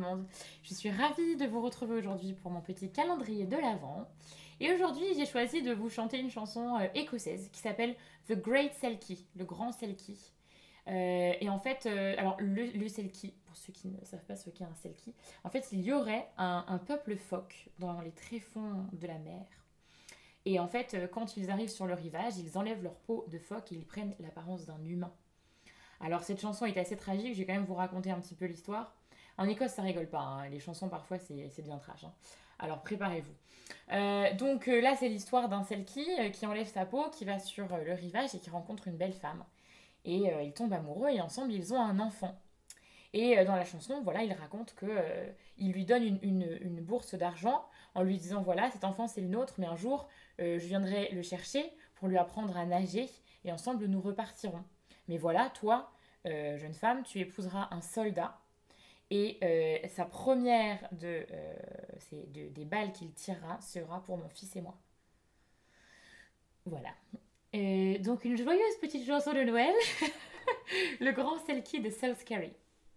monde. Je suis ravie de vous retrouver aujourd'hui pour mon petit calendrier de l'Avent. Et aujourd'hui, j'ai choisi de vous chanter une chanson écossaise qui s'appelle The Great Selkie, le grand Selkie. Et en fait, alors le Selkie, pour ceux qui ne savent pas ce qu'est un Selkie, en fait, il y aurait un peuple phoque dans les tréfonds de la mer. Et en fait, quand ils arrivent sur le rivage, ils enlèvent leur peau de phoque et ils prennent l'apparence d'un humain. Alors cette chanson est assez tragique, je vais quand même vous raconter un petit peu l'histoire. En Écosse, ça rigole pas, hein. Les chansons parfois c'est bien trash, hein. Alors préparez-vous. Donc là, c'est l'histoire d'un Selkie qui enlève sa peau, qui va sur le rivage et qui rencontre une belle femme. Et ils tombent amoureux et ensemble ils ont un enfant. Et dans la chanson, voilà, il raconte que il lui donne une bourse d'argent en lui disant voilà, cet enfant c'est le nôtre, mais un jour je viendrai le chercher pour lui apprendre à nager et ensemble nous repartirons. Mais voilà, toi, jeune femme, tu épouseras un soldat et sa première des balles qu'il tirera sera pour mon fils et moi. Voilà. Donc une joyeuse petite chanson de Noël, le grand Selkie de Salisbury.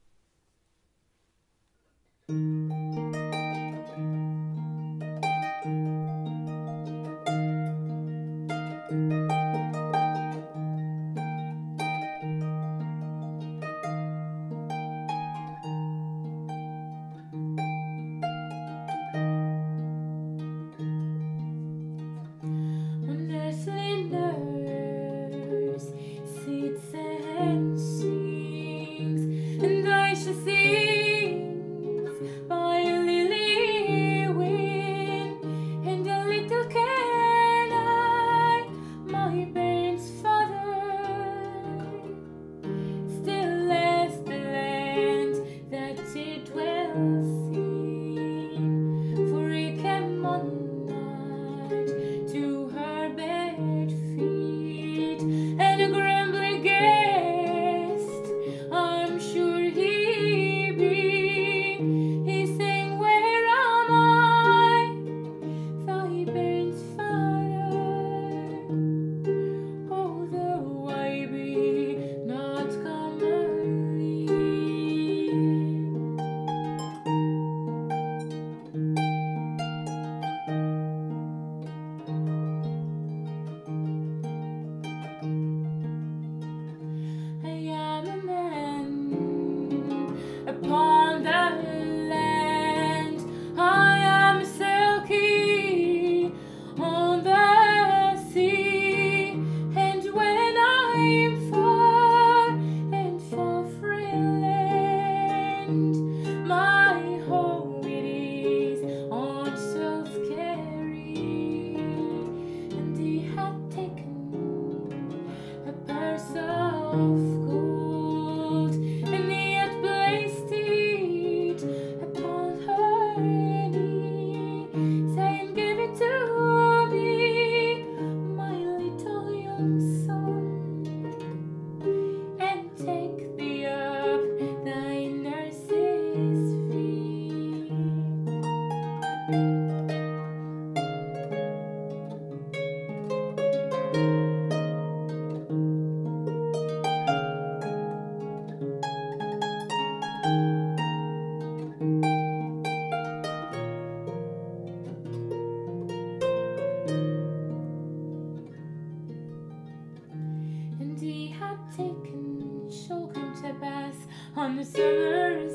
On the summer's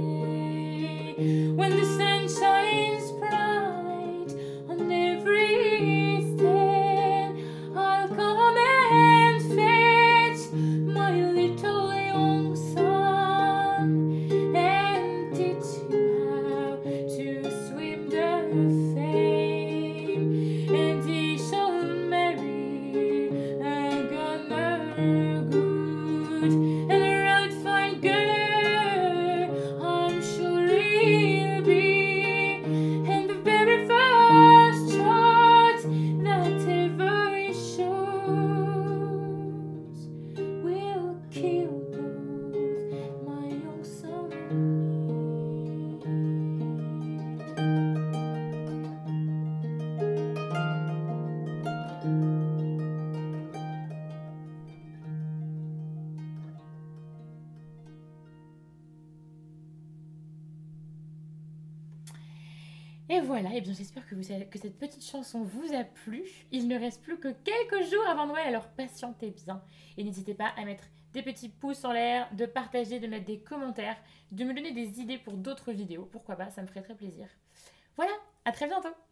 day, when the sun shines bright on every stand, I'll come and fetch my little young son and teach him how to swim the fame, and he shall marry a gunner good and a right fine girl. I'm sure he'll be Et voilà, et bien j'espère que, que cette petite chanson vous a plu. Il ne reste plus que quelques jours avant Noël, alors patientez bien. Et n'hésitez pas à mettre des petits pouces en l'air, de partager, de mettre des commentaires, de me donner des idées pour d'autres vidéos. Pourquoi pas, ça me ferait très plaisir. Voilà, à très bientôt!